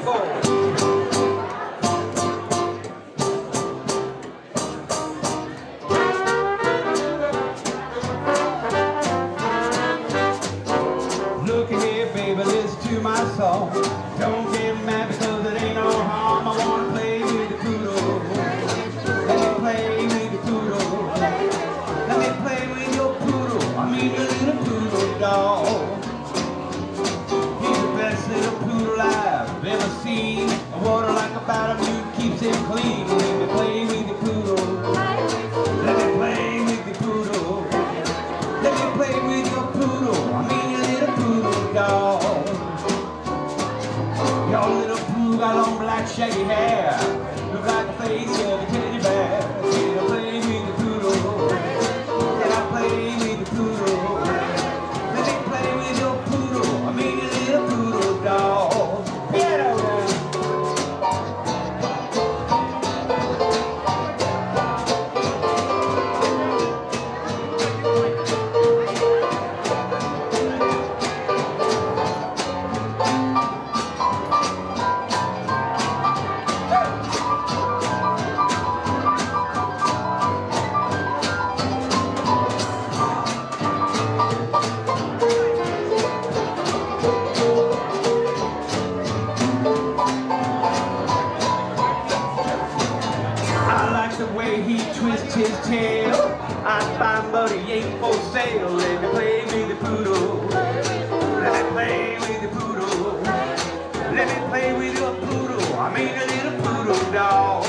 Look here, baby, listen to my song. Don't get mad because it ain't no harm. I wanna play with the poodle. Let me play with the poodle. Let me play with your poodle. I mean your little poodle dog. He's the best little poodle I've ever seen. What I like about him, he keeps it clean. Let me play with the poodle. Let me play with the poodle. Let me play with your poodle. I mean your little poodle dog. Your little poodle got long black shaggy hair. Look like the face of a teddy bear. Can I play with the poodle? Can I play with the poodle? Let me play with your poodle. I mean your little poodle dog. Piano now. The way he twists his tail, I find but he ain't for sale. Let me play with the poodle. Let me play with the poodle. Let me play with your poodle. I mean a little poodle dog.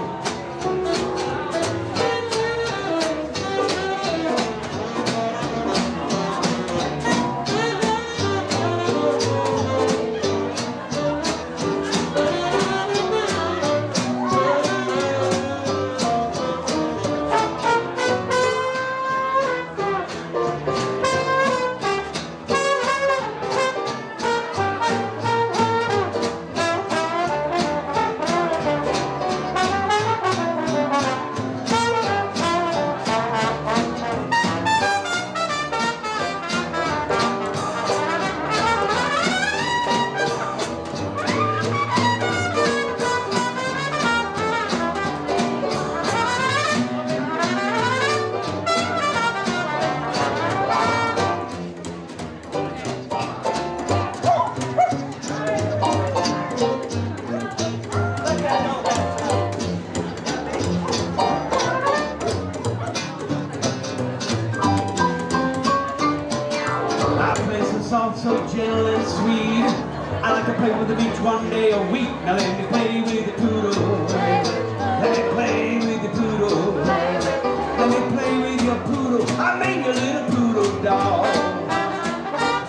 So gentle and sweet. I like to play with the beach one day a week. Now let me play with the poodle. Let me play with the poodle. Let me play with your poodle. I mean your little poodle dog.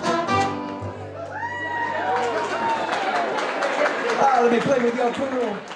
Let me play with your poodle.